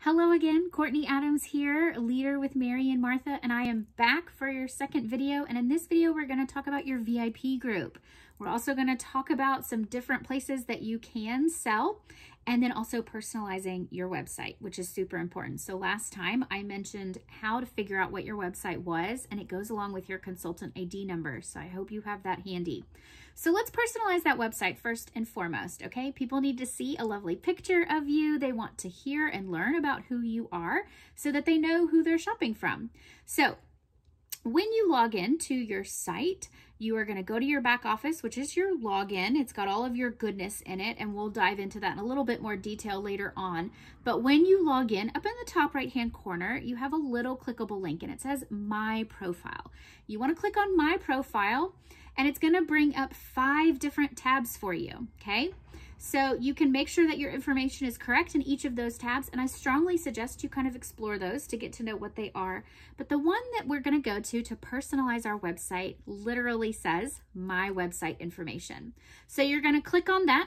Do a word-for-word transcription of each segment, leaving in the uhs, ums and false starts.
Hello again, Courtney Adams here, leader with Mary and Martha, and I am back for your second video. And in this video, we're going to talk about your V I P group. We're also going to talk about some different places that you can sell, and then also personalizing your website, which is super important. So last time I mentioned how to figure out what your website was, and it goes along with your consultant I D number. So I hope you have that handy. So let's personalize that website first and foremost, okay? People need to see a lovely picture of you. They want to hear and learn about who you are so that they know who they're shopping from. So when you log in to your site, you are going to go to your back office, which is your login. It's got all of your goodness in it, and we'll dive into that in a little bit more detail later on. But when you log in, up in the top right-hand corner, you have a little clickable link, and it says My Profile. You want to click on My Profile, and it's going to bring up five different tabs for you, okay? So you can make sure that your information is correct in each of those tabs, and I strongly suggest you kind of explore those to get to know what they are. But the one that we're going to go to to personalize our website literally says My Website Information. So you're going to click on that,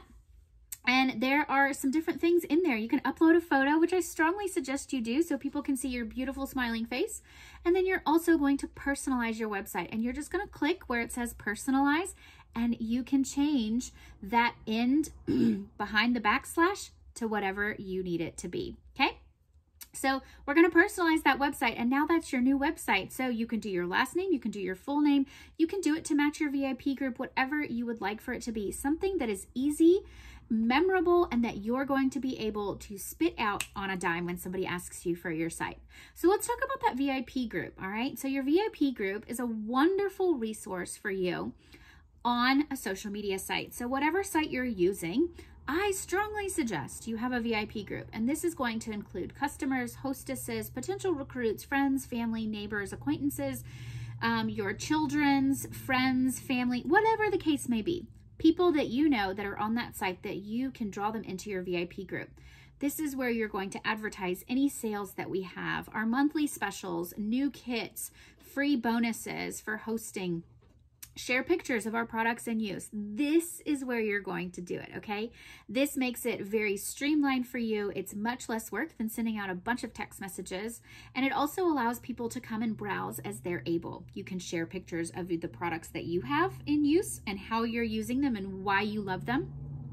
and there are some different things in there. You can upload a photo, which I strongly suggest you do so people can see your beautiful smiling face. And then you're also going to personalize your website, and you're just going to click where it says personalize, and you can change that end behind the backslash to whatever you need it to be, okay? So we're going to personalize that website, and now that's your new website. So you can do your last name, you can do your full name, you can do it to match your V I P group, whatever you would like for it to be. Something that is easy, memorable, and that you're going to be able to spit out on a dime when somebody asks you for your site. So let's talk about that V I P group, all right? So your V I P group is a wonderful resource for you on a social media site. So whatever site you're using, I strongly suggest you have a V I P group, and this is going to include customers, hostesses, potential recruits, friends, family, neighbors, acquaintances, um, your children's friends, family, whatever the case may be. People that you know that are on that site that you can draw them into your V I P group. This is where you're going to advertise any sales that we have, our monthly specials, new kits, free bonuses for hosting. Share pictures of our products in use. This is where you're going to do it, okay? This makes it very streamlined for you. It's much less work than sending out a bunch of text messages, and it also allows people to come and browse as they're able. You can share pictures of the products that you have in use and how you're using them and why you love them.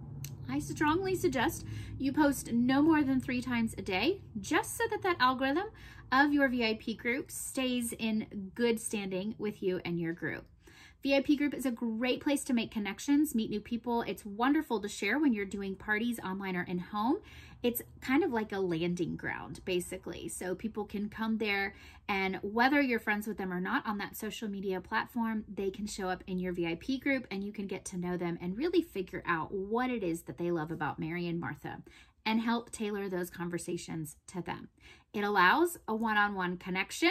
I strongly suggest you post no more than three times a day, just so that that algorithm of your V I P group stays in good standing with you and your group. V I P group is a great place to make connections, meet new people. It's wonderful to share when you're doing parties online or in home. It's kind of like a landing ground, basically. So people can come there, and whether you're friends with them or not on that social media platform, they can show up in your V I P group, and you can get to know them and really figure out what it is that they love about Mary and Martha and help tailor those conversations to them. It allows a one-on-one connection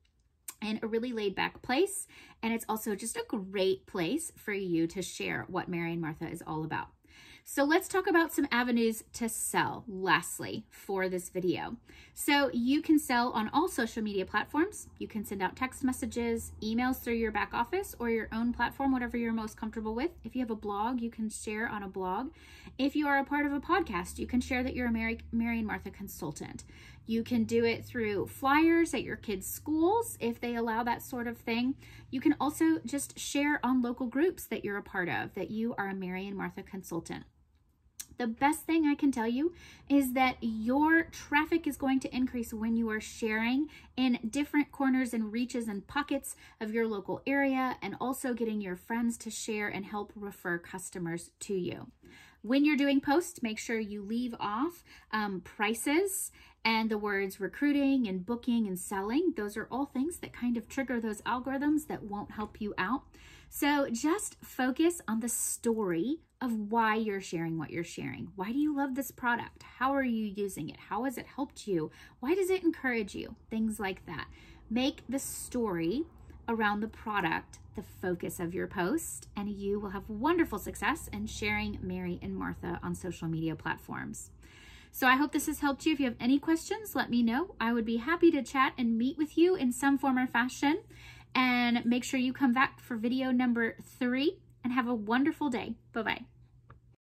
in a really laid back place. And it's also just a great place for you to share what Mary and Martha is all about. So let's talk about some avenues to sell, lastly, for this video. So you can sell on all social media platforms. You can send out text messages, emails through your back office or your own platform, whatever you're most comfortable with. If you have a blog, you can share on a blog. If you are a part of a podcast, you can share that you're a Mary, Mary and Martha consultant. You can do it through flyers at your kids' schools if they allow that sort of thing. You can also just share on local groups that you're a part of, that you are a Mary and Martha consultant. The best thing I can tell you is that your traffic is going to increase when you are sharing in different corners and reaches and pockets of your local area, and also getting your friends to share and help refer customers to you. When you're doing posts, make sure you leave off um, prices and the words recruiting and booking and selling. Those are all things that kind of trigger those algorithms that won't help you out. So just focus on the story of why you're sharing what you're sharing. Why do you love this product? How are you using it? How has it helped you? Why does it encourage you? Things like that. Make the story around the product the focus of your post, and you will have wonderful success in sharing Mary and Martha on social media platforms. So I hope this has helped you. If you have any questions, let me know. I would be happy to chat and meet with you in some form or fashion. And make sure you come back for video number three, and have a wonderful day. Bye-bye.